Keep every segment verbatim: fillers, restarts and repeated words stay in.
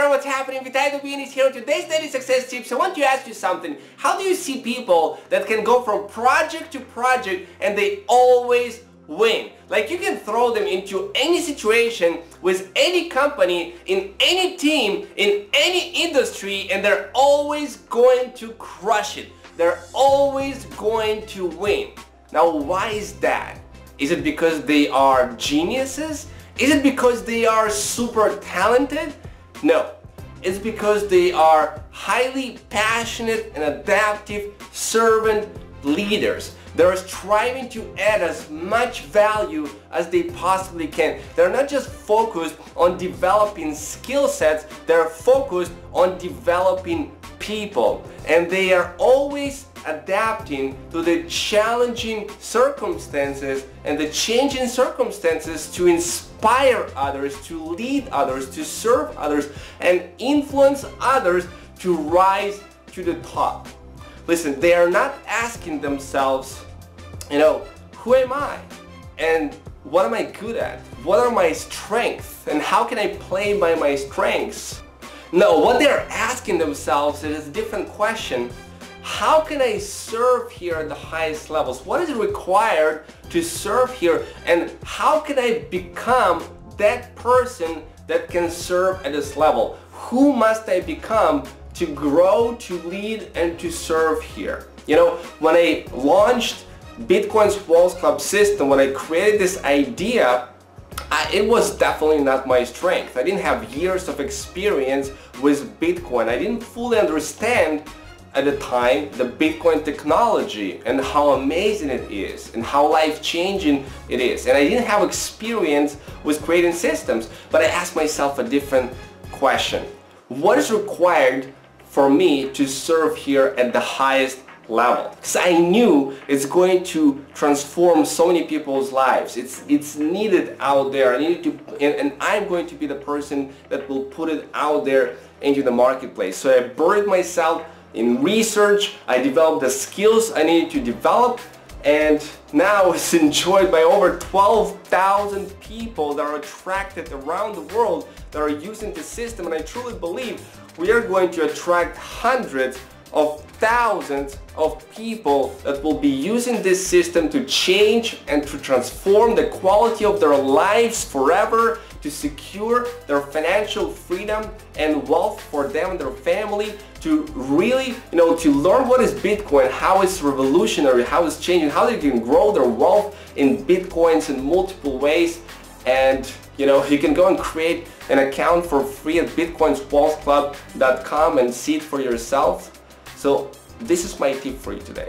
everyone, what's happening? Vitaly Dubin is here. On today's Daily Success Tips, I want to ask you something. How do you see people that can go from project to project and they always win? Like, you can throw them into any situation with any company, in any team, in any industry, and they're always going to crush it. They're always going to win. Now, why is that? Is it because they are geniuses? Is it because they are super talented? No. It's because they are highly passionate and adaptive servant leaders. They're striving to add as much value as they possibly can. They're not just focused on developing skill sets, they're focused on developing people. And they are always adapting to the challenging circumstances and the changing circumstances to inspire others, to lead others, to serve others, and influence others to rise to the top. Listen, they are not asking themselves, you know, who am I? And what am I good at? What are my strengths? And how can I play by my strengths? No, what they're asking themselves is a different question. How can I serve here at the highest levels? What is required to serve here? And how can I become that person that can serve at this level? Who must I become to grow, to lead, and to serve here? You know, when I launched Bitcoin's Walls Club system, when I created this idea, I, it was definitely not my strength. I didn't have years of experience with Bitcoin. I didn't fully understand at the time the Bitcoin technology and how amazing it is and how life-changing it is. And I didn't have experience with creating systems, but I asked myself a different question. What is required for me to serve here at the highest level? Because I knew it's going to transform so many people's lives. It's it's needed out there. I needed to, and, and I'm going to be the person that will put it out there into the marketplace. So I buried myself in research. I developed the skills I needed to develop, and now it's enjoyed by over twelve thousand people that are attracted around the world that are using the system. And I truly believe we are going to attract hundreds of thousands of people that will be using this system to change and to transform the quality of their lives forever, to secure their financial freedom and wealth for them and their family, to really, you know, to learn what is Bitcoin, how it's revolutionary, how it's changing, how they can grow their wealth in Bitcoins in multiple ways. And you know, you can go and create an account for free at bitcoins walls club dot com and see it for yourself. So this is my tip for you today.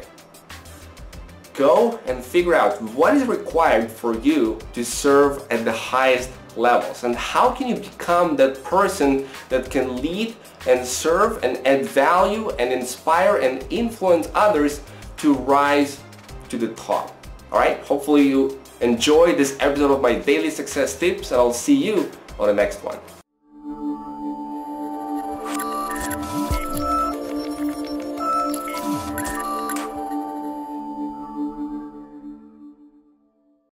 Go and figure out what is required for you to serve at the highest levels, and how can you become that person that can lead and serve and add value and inspire and influence others to rise to the top. Alright, hopefully you enjoyed this episode of my Daily Success Tips, and I'll see you on the next one.